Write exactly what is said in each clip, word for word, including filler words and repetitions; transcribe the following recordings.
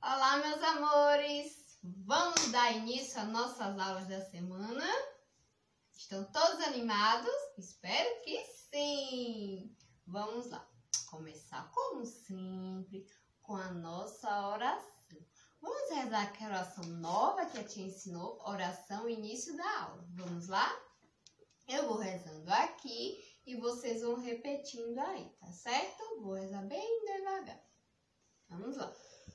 Olá, meus amores! Vamos dar início às nossas aulas da semana? Estão todos animados? Espero que sim! Vamos lá! Começar, como sempre, com a nossa oração. Vamos rezar aquela oração nova que a tia ensinou, oração início da aula. Vamos lá? Eu vou rezando aqui e vocês vão repetindo aí, tá certo? Vou rezar bem devagar. Vamos lá.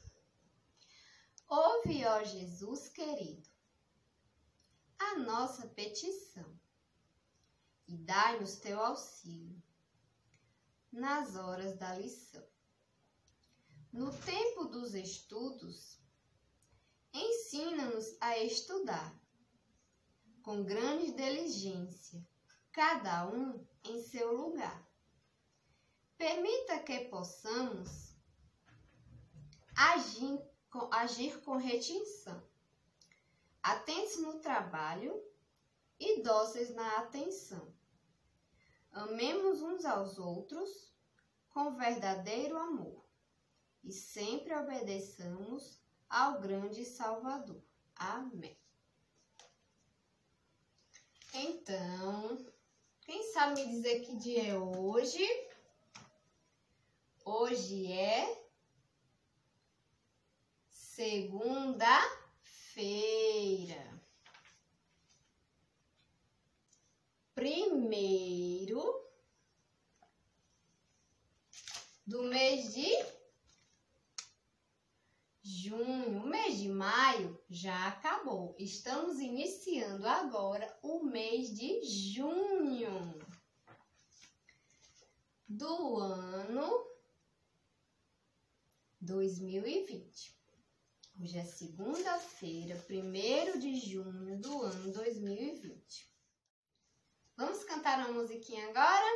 Ouve, ó Jesus querido, a nossa petição e dai-nos teu auxílio nas horas da lição. No tempo dos estudos, ensina-nos a estudar com grande diligência, cada um em seu lugar. Permita que possamos agir com, agir com retinção, atentos no trabalho e dóceis na atenção. Amemos uns aos outros com verdadeiro amor e sempre obedeçamos ao grande Salvador. Amém. Então, quem sabe me dizer que dia é hoje? Hoje é segunda-feira. Primeiro do mês de junho. O mês de maio já acabou. Estamos iniciando agora o mês de junho do ano dois mil e vinte. Hoje é segunda-feira, primeiro de junho do ano dois mil e vinte. Vamos cantar uma musiquinha agora?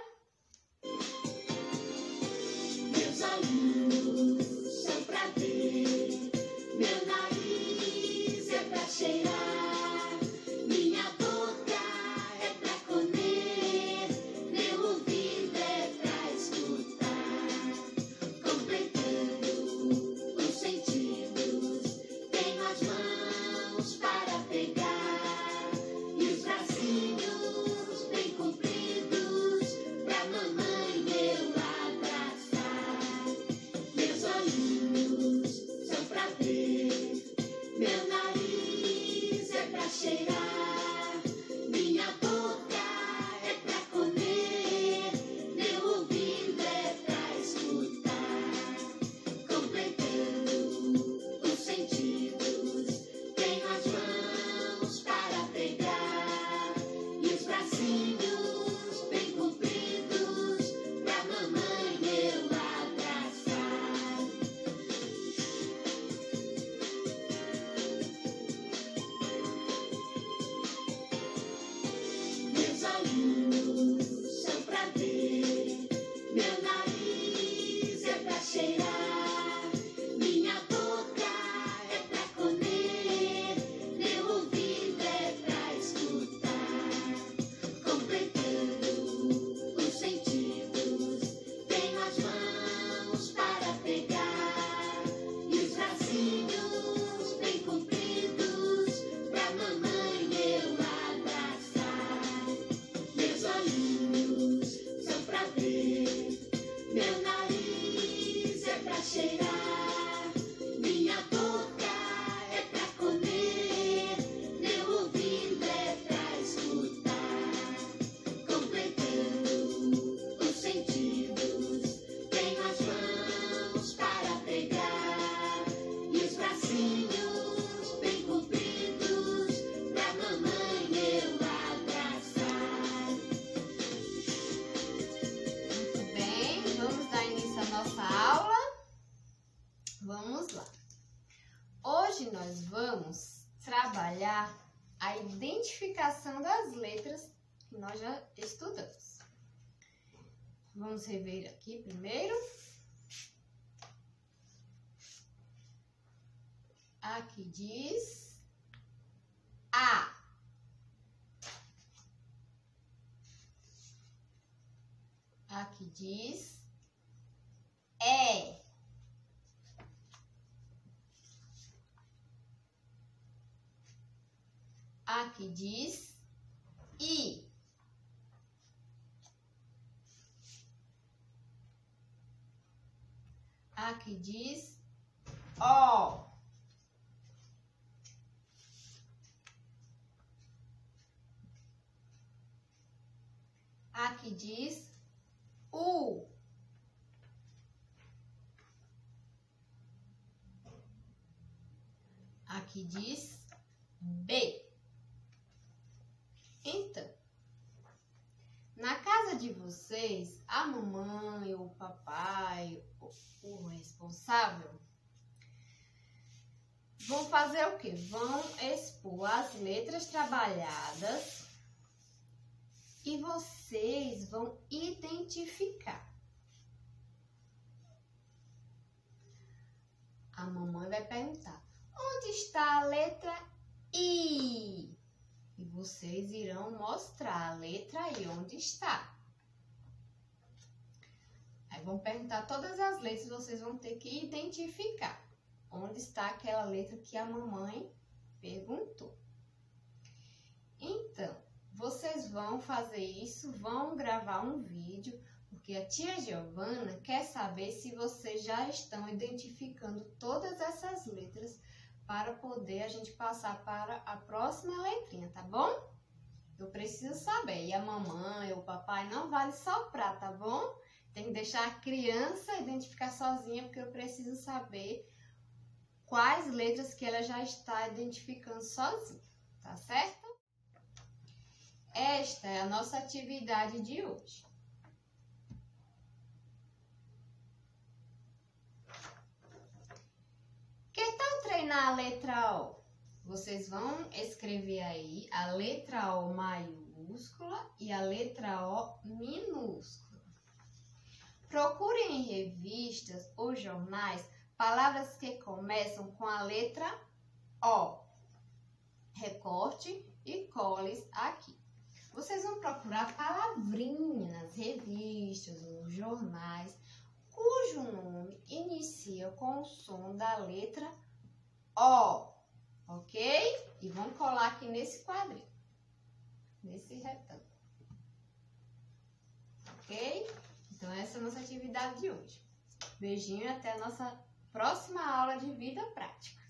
Meus olhos são pra ver, meu nariz é pra cheirar, minha boca é pra comer, meu ouvido é pra escutar, completando os sentidos, tenho as mãos para pegar e os bracinhos bem compridos pra mamãe eu abraçar. Meus olhos são pra ver, meu nariz é pra cheirar, minha boca é pra comer, meu ouvido é pra escutar, completando os sentidos, tenho as mãos para pegar e os bracinhos bem compridos pra mamãe eu abraçar. Meus olhos são pra ver, meu nariz é pra cheirar, minha boca é pra comer, meu ouvido é pra escutar, completando os sentidos, tenho as mãos para pegar e os bracinhos bem compridos pra mamãe eu abraçar. Meus olhos são pra ver, meu nariz é pra cheirar, minha boca é pra comer, meu ouvido é pra escutar, completando os sentidos, tenho as mãos para pegar e os bracinhos bem compridos pra mamãe eu abraçar. Muito bem, vamos dar início à nossa aula? Vamos lá. Hoje nós vamos trabalhar a identificação das letras que nós já estudamos. Vamos rever aqui primeiro. Aqui diz A. Aqui diz E. A que diz I. A que diz O. A que diz U. A que diz B. Então, na casa de vocês, a mamãe, o papai, o, o responsável, vão fazer o quê? Vão expor as letras trabalhadas e vocês vão identificar. A mamãe vai perguntar: onde está a letra I? E vocês irão mostrar a letra I onde está. Aí vão perguntar todas as letras, vocês vão ter que identificar onde está aquela letra que a mamãe perguntou. Então, vocês vão fazer isso, vão gravar um vídeo, porque a tia Giovana quer saber se vocês já estão identificando todas essas letras para poder a gente passar para a próxima letrinha, tá bom? Eu preciso saber. E a mamãe ou o papai não vale soprar, tá bom? Tem que deixar a criança identificar sozinha, porque eu preciso saber quais letras que ela já está identificando sozinha, tá certo? Esta é a nossa atividade de hoje. Que tal treinar a letra O? Vocês vão escrever aí a letra O maiúscula e a letra O minúscula. Procurem em revistas ou jornais palavras que começam com a letra O. Recorte e cole aqui. Vocês vão procurar palavrinhas nas revistas, nos jornais, cujo nome inicia com o som da letra O, ok? E vão colar aqui nesse quadrinho, nesse retângulo, ok? Então, essa é a nossa atividade de hoje. Beijinho e até a nossa próxima aula de vida prática.